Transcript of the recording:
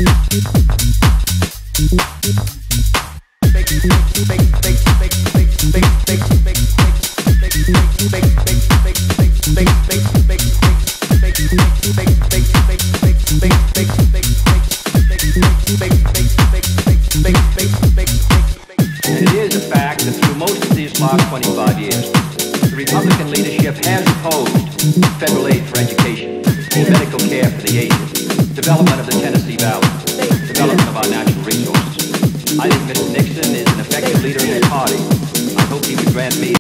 last 25 years, the Republican leadership has opposed federal aid for education, medical care for the aged, development of the Tennessee Valley, development of our natural resources. I think Mr. Nixon is an effective leader in his party. I hope he would grant me